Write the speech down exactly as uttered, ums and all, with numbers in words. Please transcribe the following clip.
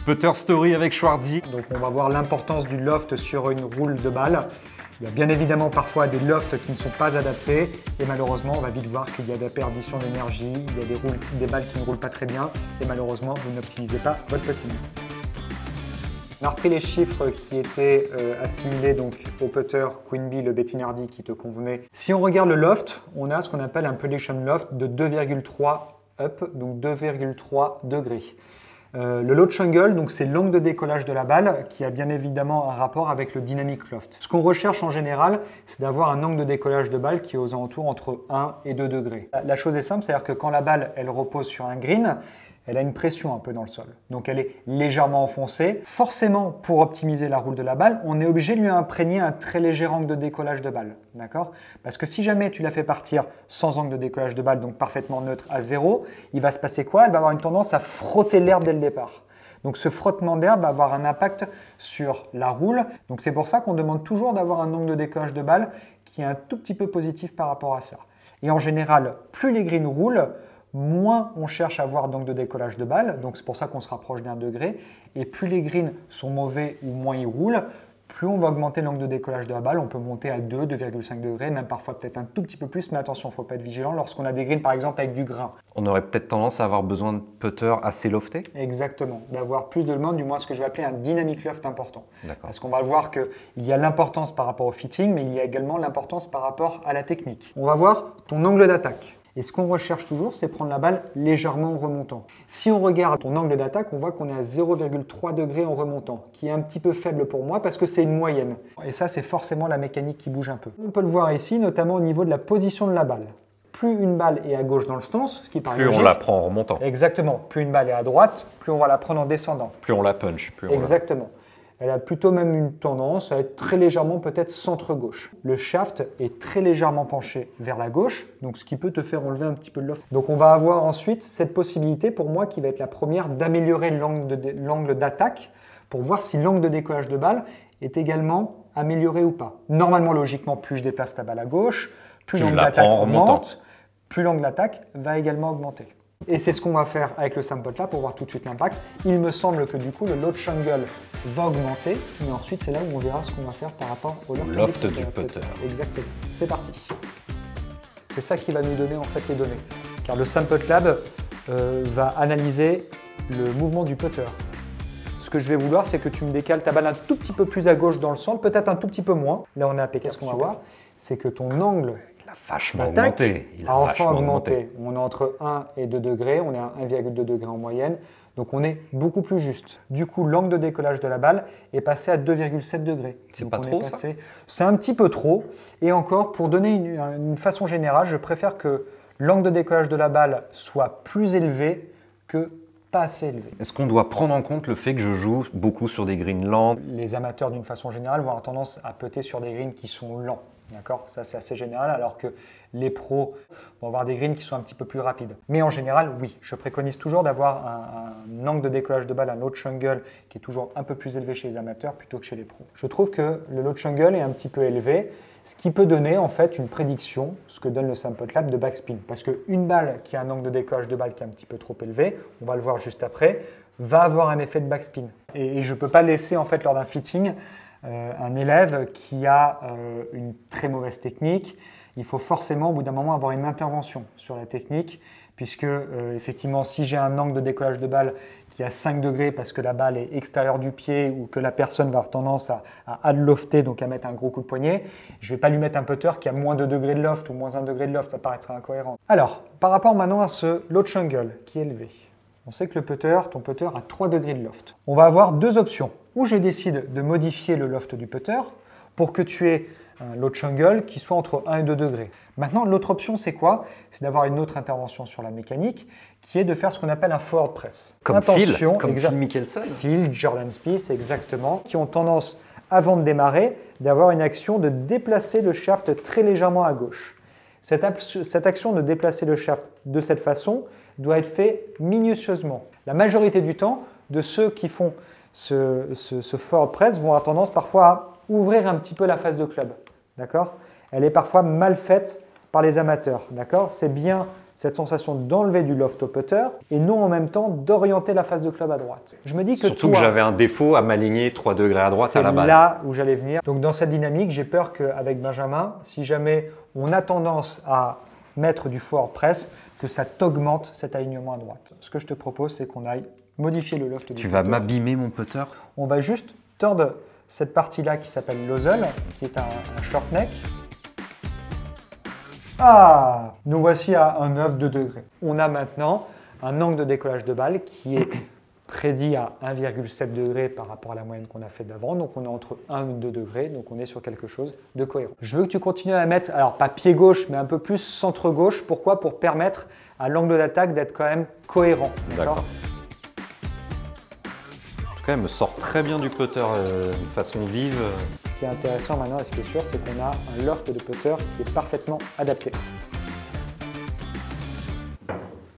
Putter Story avec Schwarzy. Donc on va voir l'importance du loft sur une roule de balle. Il y a bien évidemment parfois des lofts qui ne sont pas adaptés et malheureusement on va vite voir qu'il y a des perditions d'énergie, il y a des, roules, des balles qui ne roulent pas très bien et malheureusement vous n'optimisez pas votre putting. On a repris les chiffres qui étaient euh, assimilés donc, au putter Queen Bee, le Betting Hardy qui te convenait. Si on regarde le loft, on a ce qu'on appelle un prediction loft de deux virgule trois up, donc deux virgule trois degrés. Euh, le low angle, donc c'est l'angle de décollage de la balle qui a bien évidemment un rapport avec le dynamic loft. Ce qu'on recherche en général, c'est d'avoir un angle de décollage de balle qui est aux alentours entre un et deux degrés. La chose est simple, c'est-à-dire que quand la balle elle repose sur un green, elle a une pression un peu dans le sol. Donc elle est légèrement enfoncée. Forcément, pour optimiser la roule de la balle, on est obligé de lui imprégner un très léger angle de décollage de balle. D'accord ? Parce que si jamais tu la fais partir sans angle de décollage de balle, donc parfaitement neutre à zéro, il va se passer quoi ? Elle va avoir une tendance à frotter l'herbe dès le départ. Donc ce frottement d'herbe va avoir un impact sur la roule. Donc c'est pour ça qu'on demande toujours d'avoir un angle de décollage de balle qui est un tout petit peu positif par rapport à ça. Et en général, plus les greens roulent, moins on cherche à avoir d'angle de décollage de balle, donc c'est pour ça qu'on se rapproche d'un degré, et plus les greens sont mauvais ou moins ils roulent, plus on va augmenter l'angle de décollage de la balle, on peut monter à deux, deux virgule cinq degrés, même parfois peut-être un tout petit peu plus, mais attention, il ne faut pas être vigilant lorsqu'on a des greens par exemple avec du grain. On aurait peut-être tendance à avoir besoin de putter assez lofté. Exactement, d'avoir plus de demande, du moins ce que je vais appeler un dynamic loft important. Parce qu'on va voir qu'il y a l'importance par rapport au fitting, mais il y a également l'importance par rapport à la technique. On va voir ton angle d'attaque. Et ce qu'on recherche toujours, c'est prendre la balle légèrement en remontant. Si on regarde ton angle d'attaque, on voit qu'on est à zéro virgule trois degrés en remontant, qui est un petit peu faible pour moi parce que c'est une moyenne. Et ça, c'est forcément la mécanique qui bouge un peu. On peut le voir ici, notamment au niveau de la position de la balle. Plus une balle est à gauche dans le stance, ce qui paraît Plus logique, on la prend en remontant. Exactement. Plus une balle est à droite, plus on va la prendre en descendant. Plus on la punch. Plus on Exactement. Elle a plutôt même une tendance à être très légèrement peut-être centre-gauche. Le shaft est très légèrement penché vers la gauche, donc ce qui peut te faire enlever un petit peu de loft. Donc on va avoir ensuite cette possibilité pour moi qui va être la première d'améliorer l'angle d'attaque pour voir si l'angle de décollage de balle est également amélioré ou pas. Normalement, logiquement, plus je déplace ta balle à gauche, plus, plus l'angle d'attaque augmente, plus l'angle d'attaque va également augmenter. Et c'est ce qu'on va faire avec le sample là pour voir tout de suite l'impact. Il me semble que du coup le low angle va augmenter, mais ensuite c'est là où on verra ce qu'on va faire par rapport au loft, loft du putter. Exactement, c'est parti. C'est ça qui va nous donner en fait les données. Car le sample lab euh, va analyser le mouvement du putter. Ce que je vais vouloir, c'est que tu me décales ta balle un tout petit peu plus à gauche dans le centre, peut-être un tout petit peu moins. Là on est à P. Qu'est-ce qu'on va voir? C'est que ton angle vachement augmenté. Il a, a enfin augmenté. augmenté. On est entre un et deux degrés, on est à un virgule deux degrés en moyenne, donc on est beaucoup plus juste. Du coup, l'angle de décollage de la balle est passé à deux virgule sept degrés. C'est pas trop passé... ça? C'est un petit peu trop. Et encore, pour donner une, une façon générale, je préfère que l'angle de décollage de la balle soit plus élevé que pas assez élevé. Est-ce qu'on doit prendre en compte le fait que je joue beaucoup sur des greens lents? Les amateurs, d'une façon générale, vont avoir tendance à putter sur des greens qui sont lents. D'accord, ça c'est assez général, alors que les pros vont avoir des greens qui sont un petit peu plus rapides. Mais en général, oui, je préconise toujours d'avoir un, un angle de décollage de balle, un low angle qui est toujours un peu plus élevé chez les amateurs plutôt que chez les pros. Je trouve que le low angle est un petit peu élevé, ce qui peut donner en fait une prédiction, ce que donne le sample lab de backspin. Parce qu'une balle qui a un angle de décollage de balle qui est un petit peu trop élevé, on va le voir juste après, va avoir un effet de backspin. Et, et je ne peux pas laisser en fait lors d'un fitting Euh, un élève qui a euh, une très mauvaise technique, il faut forcément au bout d'un moment avoir une intervention sur la technique puisque euh, effectivement si j'ai un angle de décollage de balle qui est à cinq degrés parce que la balle est extérieure du pied ou que la personne va avoir tendance à, à adlofter, donc à mettre un gros coup de poignet, je ne vais pas lui mettre un putter qui a moins deux degrés de loft ou moins un degré de loft, ça paraîtra incohérent. Alors, par rapport maintenant à ce low angle qui est élevé, on sait que le putter, ton putter a trois degrés de loft. On va avoir deux options. Ou je décide de modifier le loft du putter pour que tu aies un low angle qui soit entre un et deux degrés. Maintenant, l'autre option, c'est quoi? C'est d'avoir une autre intervention sur la mécanique qui est de faire ce qu'on appelle un forward press. Comme Attention, Phil, comme Phil Mickelson. Phil, Jordan Spieth, exactement, qui ont tendance, avant de démarrer, d'avoir une action de déplacer le shaft très légèrement à gauche. Cette, cette action de déplacer le shaft de cette façon doit être faite minutieusement. La majorité du temps, de ceux qui font ce, ce, ce forward press vont avoir tendance parfois à ouvrir un petit peu la face de club. D'accord ? Elle est parfois mal faite par les amateurs. D'accord ? C'est bien cette sensation d'enlever du loft au putter et non en même temps d'orienter la face de club à droite. Je me dis que Surtout toi, que j'avais un défaut à m'aligner trois degrés à droite à la base. c'est là où j'allais venir. Donc dans cette dynamique, j'ai peur qu'avec Benjamin, si jamais on a tendance à mettre du forward press, que ça t'augmente cet alignement à droite. Ce que je te propose, c'est qu'on aille modifier le loft du Tu vas putter. m'abîmer mon putter? On va juste tordre cette partie-là qui s'appelle l'ozzle, qui est un, un short neck. Ah! Nous voici à un neuf de degrés. On a maintenant un angle de décollage de balle qui est prédit à un virgule sept degrés par rapport à la moyenne qu'on a fait d'avant. Donc on est entre un et deux degrés, donc on est sur quelque chose de cohérent. Je veux que tu continues à mettre, alors pas pied gauche, mais un peu plus centre-gauche. Pourquoi? Pour permettre à l'angle d'attaque d'être quand même cohérent. D'accord. En tout cas, elle me sort très bien du putter euh, de façon vive. Ce qui est intéressant maintenant et ce qui est sûr, c'est qu'on a un loft de putter qui est parfaitement adapté.